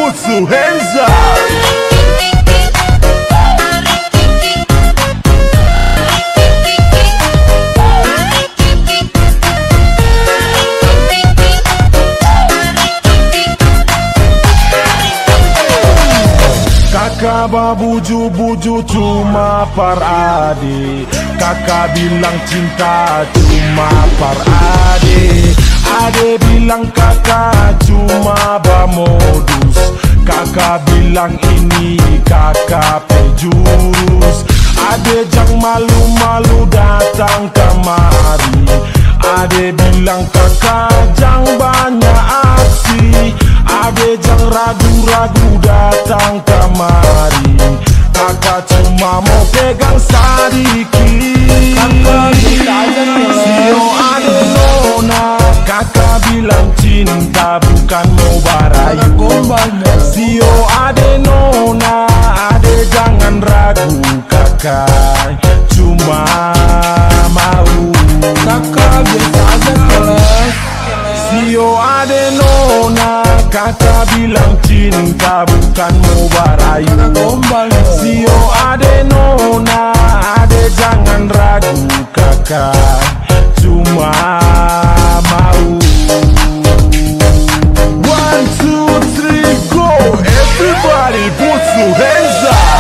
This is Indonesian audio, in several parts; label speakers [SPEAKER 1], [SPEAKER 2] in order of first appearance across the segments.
[SPEAKER 1] put your hands up. Kakak babuju-buju cuma par ade. Kakak bilang cinta cuma par ade. Ade bilang kakak cuma bamodus. Kakak bilang ini kakak pejurus. Ade jang malu-malu datang kemari. Ade bilang kakak jang banyak aksi. Ade jang ragu-ragu datang kemari. Kakak cuma mau pegang sedikit.
[SPEAKER 2] Kakak bisa aja
[SPEAKER 1] Sio ade nona. Kakak bilang cinta bukan mau barayu. Sio ade nona. Ade jangan ragu. Kakak cuma mau.
[SPEAKER 2] Kakak bisa aja kelas.
[SPEAKER 1] Sio ade nona. Kakak bilang cinta bukan mau barayu. Sio ade nona. Ade jangan ragu. Kakak cuma mau. 1, 2, 3, go. Everybody put your hands up.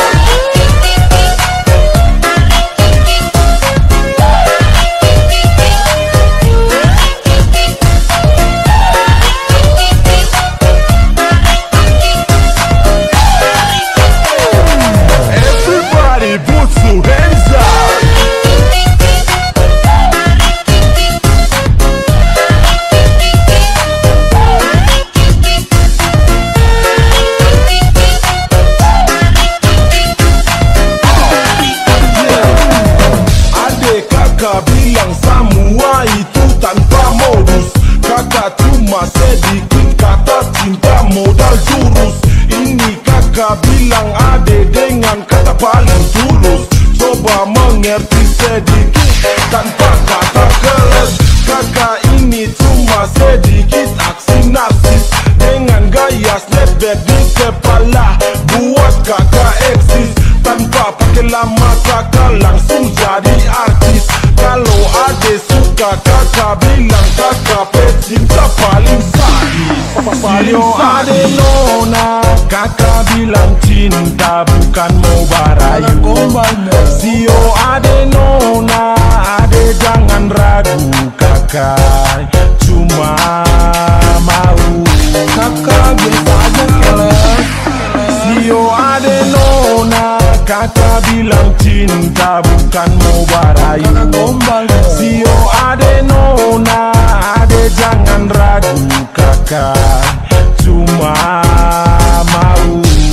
[SPEAKER 1] Kakak bilang semua itu tanpa modus. Kakak cuma sedikit kata cinta modal jurus. Ini kakak bilang ade dengan kata paling tulus. Coba mengerti sedikit tanpa kata keles. Kakak ini cuma sedikit aksi narsis. Dengan gaya snapback di kepala buat kakak eksis. Tanpa pakai lama kakak langsung jadi artis. Kalau ade suka kakak bilang kakak pecinta paling sadis. Sio ade nona. Kakak bilang cinta bukan mau barayu. Sio ade nona. Ade jangan ragu. Kakak cuma mau.
[SPEAKER 2] Kakak bisa aja kelas.
[SPEAKER 1] Sio ade nona. Kakak bilang cinta bukan mau barayu. Sio ade nona. Ade jangan ragu. Kakak cuma mau.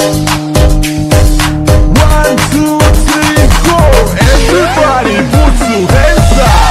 [SPEAKER 1] 1, 2, 3, go. Everybody put your hands up.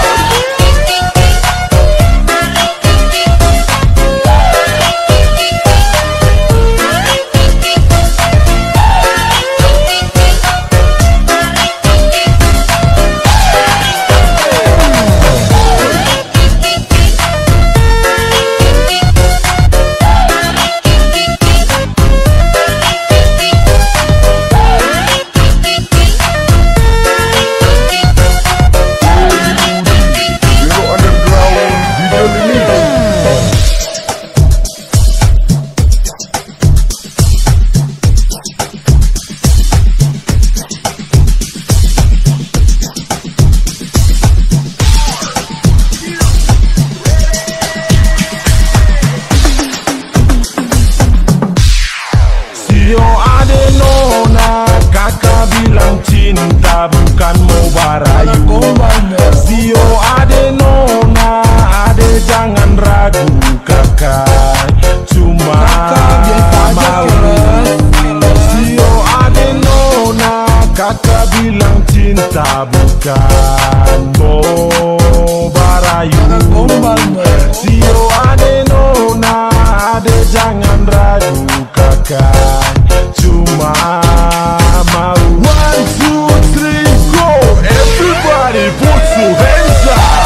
[SPEAKER 1] Sio ade nona. Kakak bilang cinta bukan mau barayu. Sio ade nona. Ade jangan ragu. Kakak cuma mau. Sio ade nona. Kakak bilang cinta bukan mau barayu. Sio ade nona. Ade jangan ragu. Kakak cuma mau. 1, 2, 3, go. Everybody put your hands up.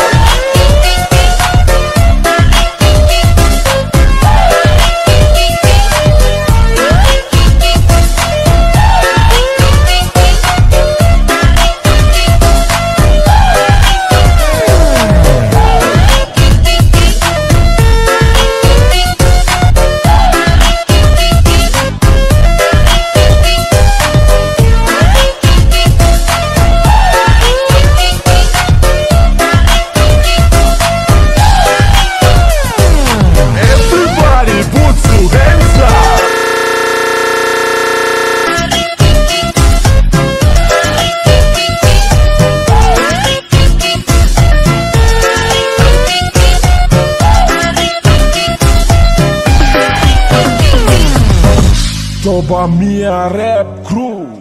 [SPEAKER 1] Coba Mia Rap Crew.